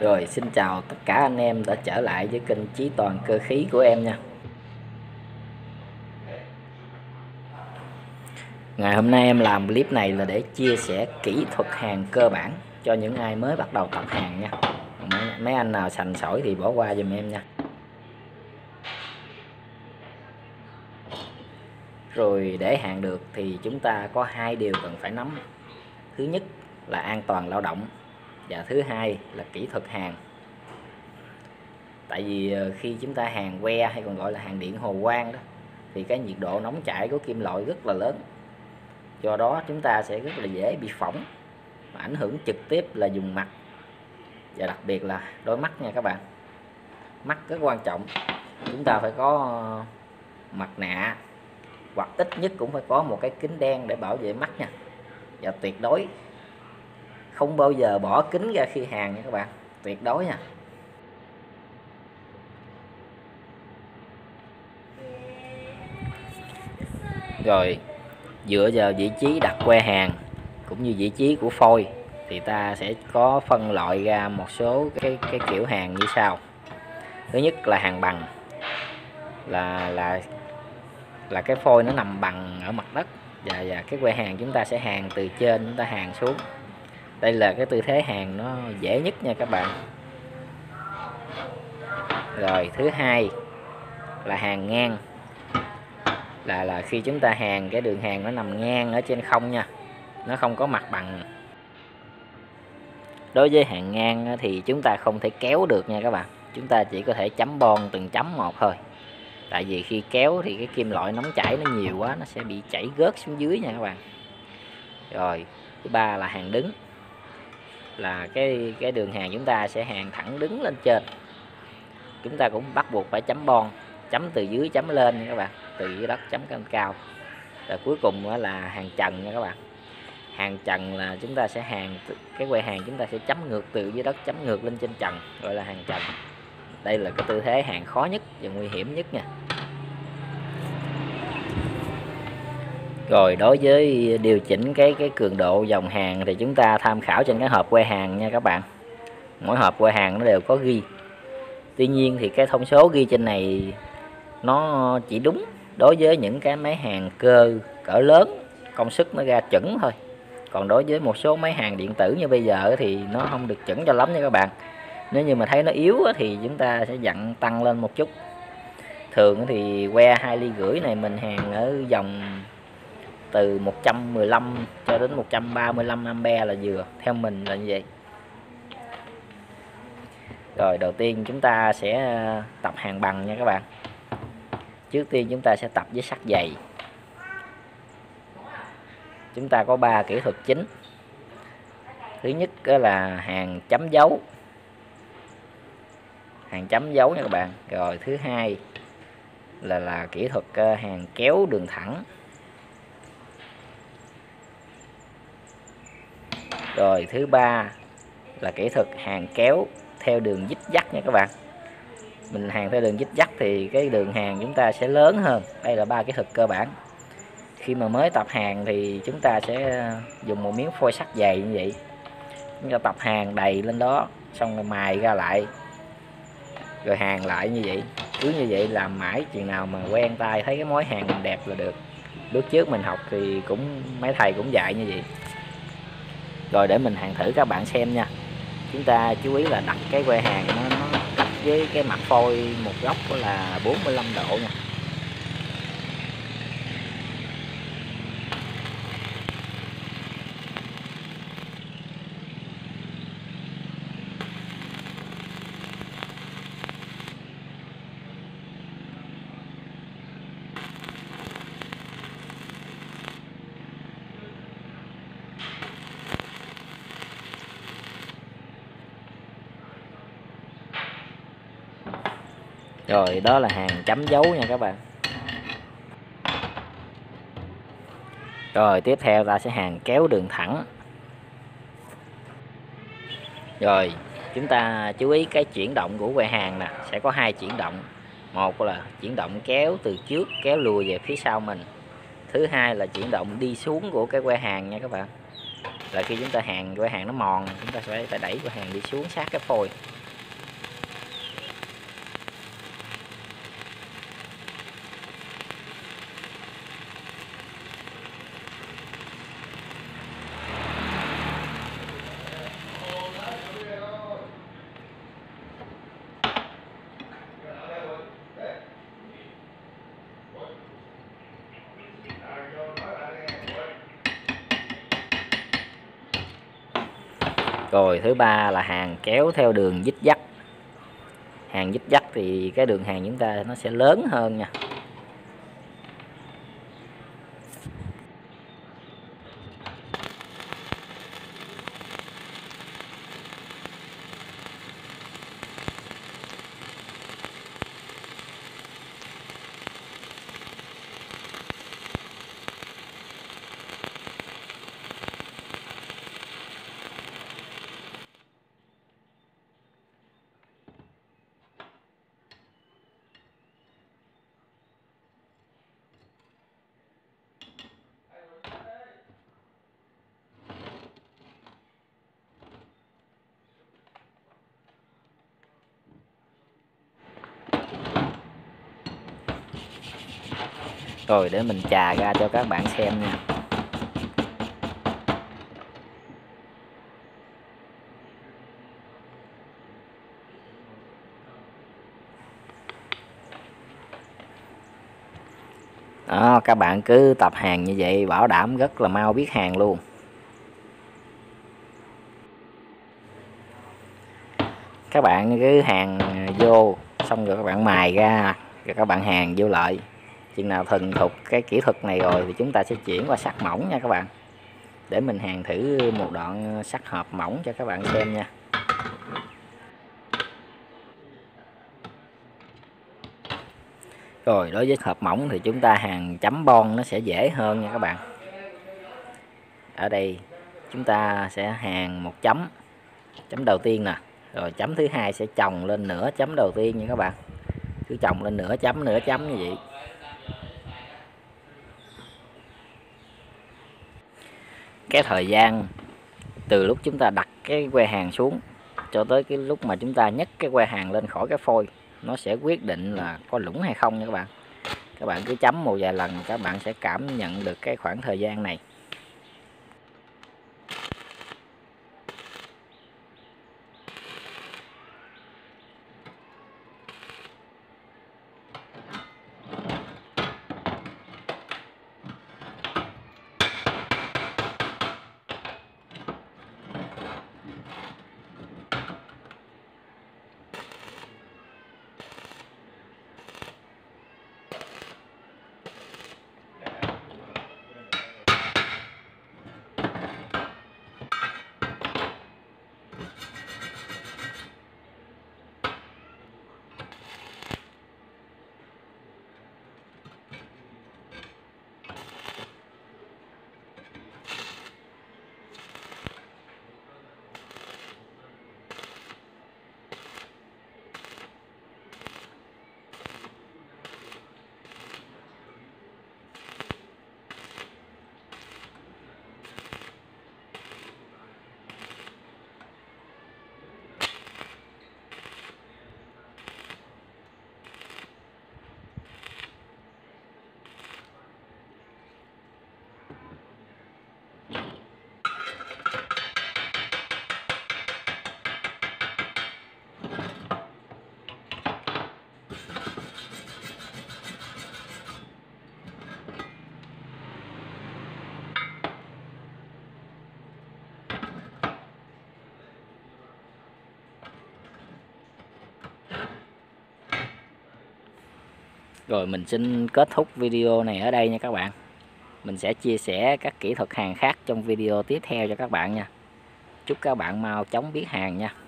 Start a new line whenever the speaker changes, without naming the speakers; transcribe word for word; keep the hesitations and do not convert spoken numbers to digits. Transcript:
Rồi, xin chào tất cả anh em đã trở lại với kênh Chí Toàn Cơ Khí của em nha. Ngày hôm nay em làm clip này là để chia sẻ kỹ thuật hàn cơ bản cho những ai mới bắt đầu tập hàn nha. Mấy, mấy anh nào sành sỏi thì bỏ qua giùm em nha. Rồi để hàn được thì chúng ta có hai điều cần phải nắm. Thứ nhất là an toàn lao động và thứ hai là kỹ thuật hàn. Tại vì khi chúng ta hàn que hay còn gọi là hàn điện hồ quang đó thì cái nhiệt độ nóng chảy của kim loại rất là lớn. Do đó chúng ta sẽ rất là dễ bị phỏng và ảnh hưởng trực tiếp là vùng mặt và đặc biệt là đôi mắt nha các bạn. Mắt rất quan trọng, chúng ta phải có mặt nạ hoặc ít nhất cũng phải có một cái kính đen để bảo vệ mắt nha. Và tuyệt đối không bao giờ bỏ kính ra khi hàn nha các bạn, tuyệt đối nha. Rồi dựa vào vị trí đặt que hàn cũng như vị trí của phôi thì ta sẽ có phân loại ra một số cái cái kiểu hàn như sau. Thứ nhất là hàn bằng, là là là cái phôi nó nằm bằng ở mặt đất và, và cái que hàn chúng ta sẽ hàn từ trên chúng ta hàn xuống. Đây là cái tư thế hàn nó dễ nhất nha các bạn. Rồi thứ hai là hàn ngang, là là khi chúng ta hàn cái đường hàn nó nằm ngang ở trên không nha, nó không có mặt bằng. Đối với hàn ngang thì chúng ta không thể kéo được nha các bạn, chúng ta chỉ có thể chấm bon từng chấm một thôi. Tại vì khi kéo thì cái kim loại nóng chảy nó nhiều quá, nó sẽ bị chảy rớt xuống dưới nha các bạn. Rồi thứ ba là hàn đứng, là cái cái đường hàn chúng ta sẽ hàn thẳng đứng lên trên. Chúng ta cũng bắt buộc phải chấm bon, chấm từ dưới chấm lên nha các bạn, từ dưới đất chấm lên cao. Rồi cuối cùng là hàn trần nha các bạn. Hàn trần là chúng ta sẽ hàn cái que hàn chúng ta sẽ chấm ngược từ dưới đất chấm ngược lên trên trần, gọi là hàn trần. Đây là cái tư thế hàn khó nhất và nguy hiểm nhất nha. Rồi đối với điều chỉnh cái cái cường độ dòng hàn thì chúng ta tham khảo trên cái hộp que hàn nha các bạn. Mỗi hộp que hàn nó đều có ghi. Tuy nhiên thì cái thông số ghi trên này nó chỉ đúng đối với những cái máy hàn cơ cỡ lớn, công suất nó ra chuẩn thôi. Còn đối với một số máy hàn điện tử như bây giờ thì nó không được chuẩn cho lắm nha các bạn. Nếu như mà thấy nó yếu thì chúng ta sẽ dặn tăng lên một chút. Thường thì que hai ly rưỡi này mình hàn ở dòng từ một trăm mười lăm cho đến một trăm ba mươi lăm ampe là vừa, theo mình là như vậy. Rồi đầu tiên chúng ta sẽ tập hàn bằng nha các bạn. Trước tiên chúng ta sẽ tập với sắt dày. Chúng ta có ba kỹ thuật chính. Thứ nhất là hàn chấm dấu, hàn chấm dấu nha các bạn. Rồi thứ hai là là kỹ thuật hàn kéo đường thẳng. Rồi thứ ba là kỹ thuật hàn kéo theo đường dít dắt nha các bạn. Mình hàn theo đường dít dắt thì cái đường hàn chúng ta sẽ lớn hơn. Đây là ba kỹ thuật cơ bản. Khi mà mới tập hàn thì chúng ta sẽ dùng một miếng phôi sắt dày như vậy. Chúng ta tập hàn đầy lên đó, xong rồi mài ra lại, rồi hàn lại như vậy. Cứ như vậy làm mãi chừng nào mà quen tay, thấy cái mối hàn đẹp là được. Lúc trước mình học thì cũng mấy thầy cũng dạy như vậy. Rồi để mình hàn thử các bạn xem nha. Chúng ta chú ý là đặt cái que hàn nó, nó cách với cái mặt phôi một góc là bốn mươi lăm độ nha. Rồi đó là hàn chấm dấu nha các bạn. Rồi tiếp theo ta sẽ hàn kéo đường thẳng. Rồi chúng ta chú ý cái chuyển động của que hàn nè, sẽ có hai chuyển động. Một là chuyển động kéo từ trước kéo lùi về phía sau mình. Thứ hai là chuyển động đi xuống của cái que hàn nha các bạn. Là khi chúng ta hàn que hàn nó mòn, chúng ta sẽ phải đẩy que hàn đi xuống sát cái phôi. Rồi thứ ba là hàng kéo theo đường dít dắt. Hàng dít dắt thì cái đường hàng chúng ta nó sẽ lớn hơn nha. Rồi để mình chà ra cho các bạn xem nha. Đó, các bạn cứ tập hàng như vậy bảo đảm rất là mau biết hàng luôn. Các bạn cứ hàng vô xong rồi các bạn mài ra, rồi các bạn hàng vô lại. Chừng nào thuần thục cái kỹ thuật này rồi thì chúng ta sẽ chuyển qua sắt mỏng nha các bạn. Để mình hàng thử một đoạn sắt hộp mỏng cho các bạn xem nha. Rồi đối với hộp mỏng thì chúng ta hàng chấm bon nó sẽ dễ hơn nha các bạn. Ở đây chúng ta sẽ hàng một chấm. Chấm đầu tiên nè. Rồi chấm thứ hai sẽ chồng lên nửa chấm đầu tiên nha các bạn. Cứ chồng lên nửa chấm nửa chấm như vậy. Cái thời gian từ lúc chúng ta đặt cái que hàng xuống cho tới cái lúc mà chúng ta nhấc cái que hàng lên khỏi cái phôi, nó sẽ quyết định là có lũng hay không nha các bạn. Các bạn cứ chấm một vài lần các bạn sẽ cảm nhận được cái khoảng thời gian này. Rồi mình xin kết thúc video này ở đây nha các bạn. Mình sẽ chia sẻ các kỹ thuật hàng khác trong video tiếp theo cho các bạn nha. Chúc các bạn mau chóng biết hàng nha.